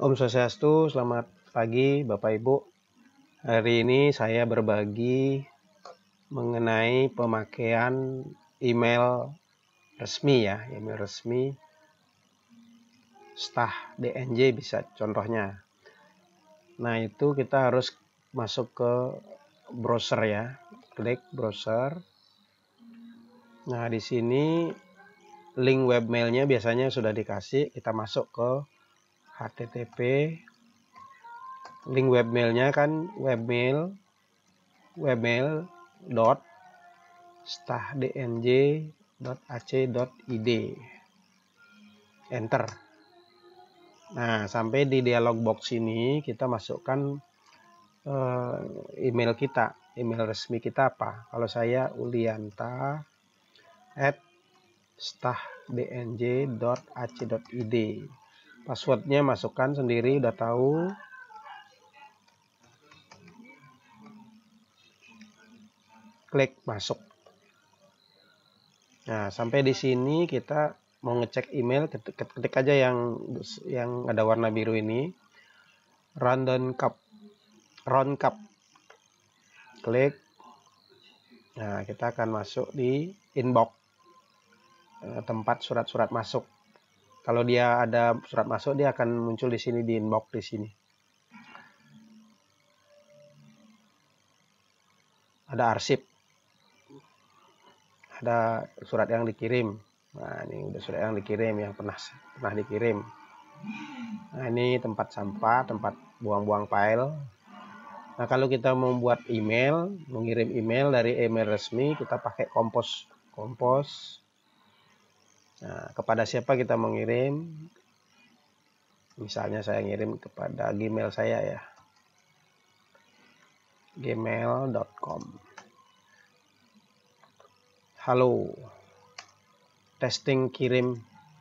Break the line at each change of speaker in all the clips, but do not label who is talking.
Om Swastiastu, selamat pagi Bapak Ibu. Hari ini saya berbagi mengenai pemakaian email resmi ya, email resmi Stah DNJ bisa contohnya. Nah, itu kita harus masuk ke browser ya. Klik browser. Nah, di sini link webmailnya biasanya sudah dikasih, kita masuk ke HTTP. Link webmailnya kan webmail.stahdnj.ac.id. Enter. Nah, sampai di dialog box ini kita masukkan email kita, email resmi kita apa? Kalau saya ulianta@stahdnj.ac.id. Passwordnya masukkan sendiri, udah tahu. Klik masuk. Nah, sampai di sini kita mau ngecek email, ketik aja yang ada warna biru ini, round cup. Klik. Nah, kita akan masuk di inbox, tempat surat-surat masuk. Kalau dia ada surat masuk, dia akan muncul di sini di inbox di sini. Ada arsip. Ada surat yang dikirim. Nah, ini udah surat yang dikirim, yang pernah dikirim. Nah, ini tempat sampah, tempat buang-buang file. Nah, kalau kita membuat email, mengirim email dari email resmi, kita pakai kompos. Nah, kepada siapa kita mengirim? Misalnya saya ngirim kepada Gmail saya ya. gmail.com. Halo, testing kirim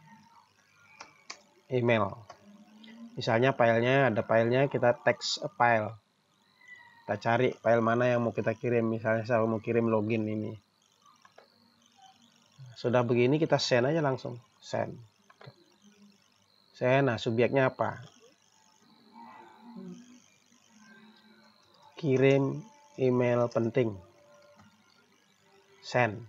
email. Misalnya ada filenya, kita text a file. Kita cari file mana yang mau kita kirim. Misalnya saya mau kirim login ini. Sudah begini kita send aja langsung. Send. Nah, subjeknya apa? Kirim email penting. Send.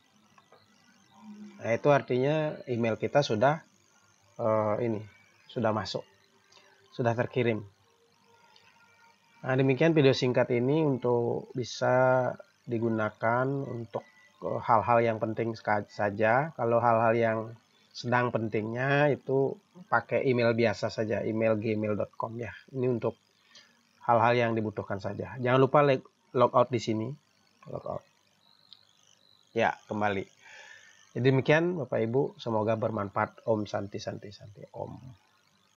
Nah, itu artinya email kita sudah sudah masuk, sudah terkirim. Nah, demikian video singkat ini untuk bisa digunakan untuk hal-hal yang penting saja. Kalau hal-hal yang sedang pentingnya itu pakai email biasa saja, email gmail.com ya. Ini untuk hal-hal yang dibutuhkan saja. Jangan lupa logout di sini. Logout. Ya, kembali. Jadi demikian Bapak Ibu, semoga bermanfaat. Om Santi Santi Santi Om.